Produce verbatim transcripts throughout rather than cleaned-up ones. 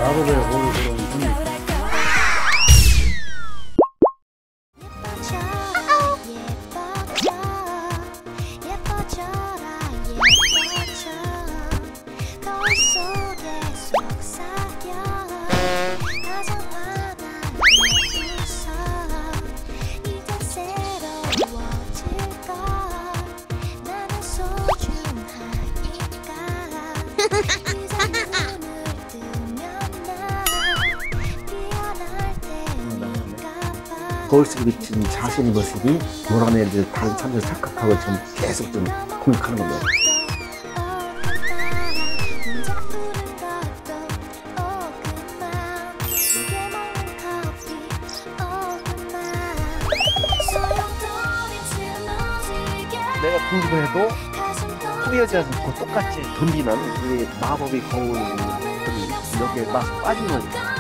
마법의 호흡으로 좀 거울 속에 비친 자신의 모습이 몰아내는 다른 사람들 착각하고 좀 계속 좀 공격하는 겁니다. 내가 공격을 해도 포기하지 않고 똑같이 덤비는 이 마법의 거울이 여기에 막 빠지는 거니까.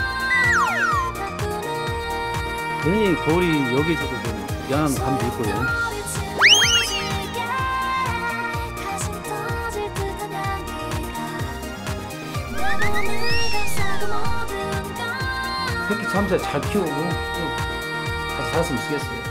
괜히 거울이 여기서도 좀 미안한 감도 있고요. 새끼 참새 잘 키우고 같이 살았으면 좋겠어요.